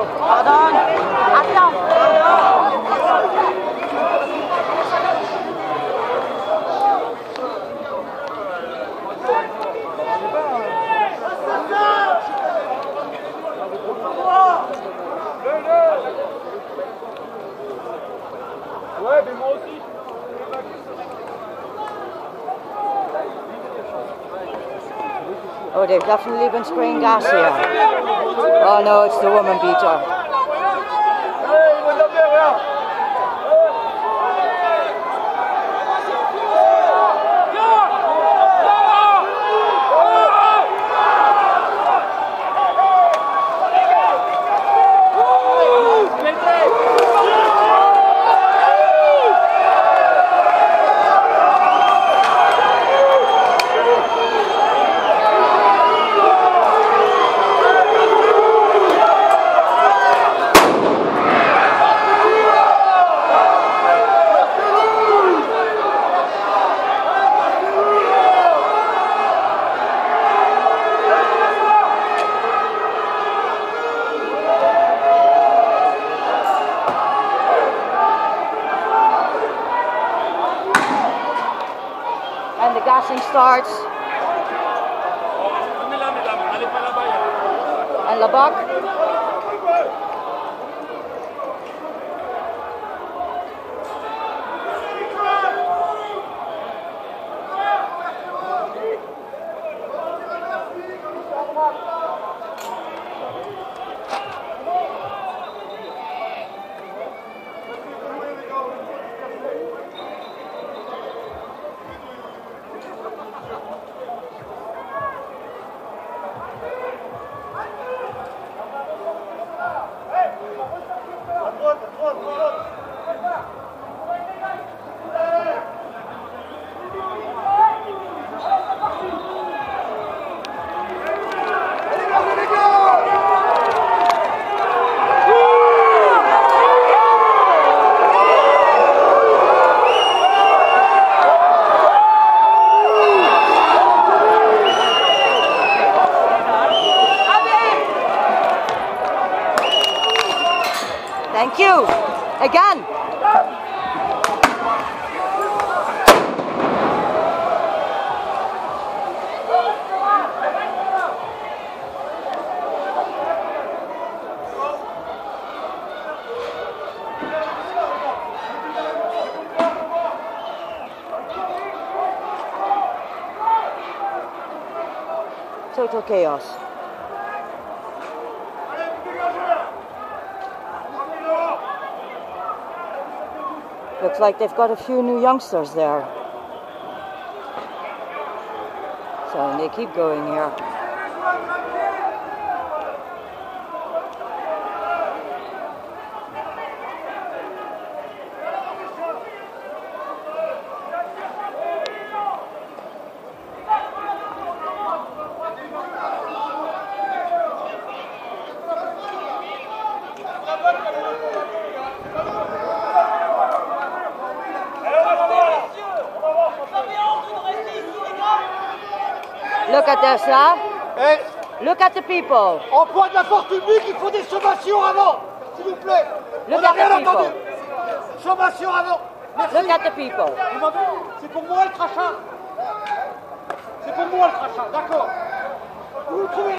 Pardon. Attends, pardon. Ouais, mais moi aussi. Oh, they've definitely been spraying gas here. Oh no, it's the woman beater. And the gassing starts. And Labac. Thank you. Again. Total chaos. Looks like they've got a few new youngsters there. So they keep going here. Look at this, huh? Hey, look at the people. Emploi de la force publique, il faut des sommations avant, s'il vous plaît. Look On n'a at rien the people. entendu. Sommation avant. Merci. Look at the people. C'est pour moi le crachat. C'est pour moi le crachat, d'accord. Vous trouvez